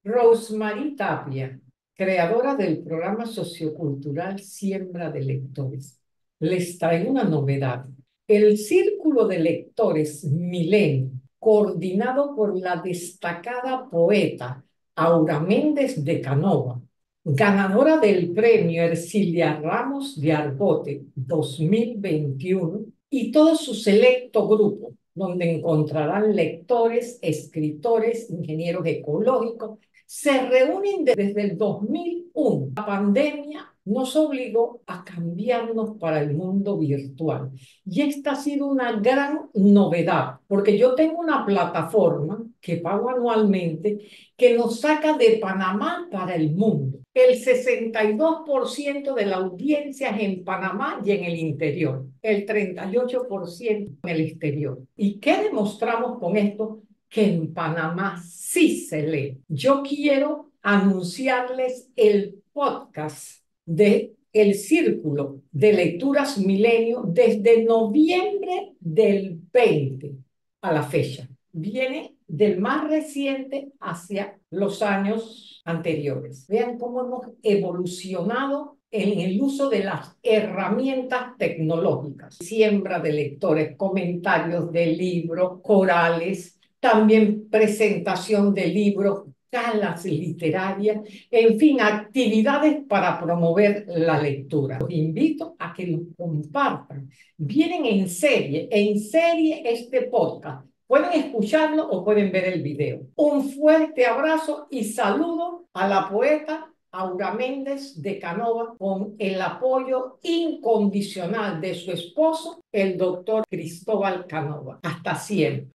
Rosemary Tapia, creadora del programa sociocultural Siembra de Lectores, les traigo una novedad. El Círculo de Lectores Milenio, coordinado por la destacada poeta Aura Méndez de Canova, ganadora del premio Ercilia Ramos de Argote 2021, y todo su selecto grupo, donde encontrarán lectores, escritores, ingenieros ecológicos, se reúnen desde el 2001. La pandemia nos obligó a cambiarnos para el mundo virtual. Y esta ha sido una gran novedad, porque yo tengo una plataforma que pago anualmente que nos saca de Panamá para el mundo. El 62% de la audiencia es en Panamá y en el interior, el 38% en el exterior. ¿Y qué demostramos con esto? Que en Panamá sí se lee. Yo quiero anunciarles el podcast de El Círculo de Lecturas Milenio desde noviembre del 20 a la fecha. Viene del más reciente hacia los años anteriores. Vean cómo hemos evolucionado en el uso de las herramientas tecnológicas. Siembra de lectores, comentarios de libros, corales, también presentación de libros, galas literarias, en fin, actividades para promover la lectura. Los invito a que los compartan. Vienen en serie este podcast. Pueden escucharlo o pueden ver el video. Un fuerte abrazo y saludo a la poeta Aura Méndez de Canova, con el apoyo incondicional de su esposo, el doctor Cristóbal Canova. Hasta siempre.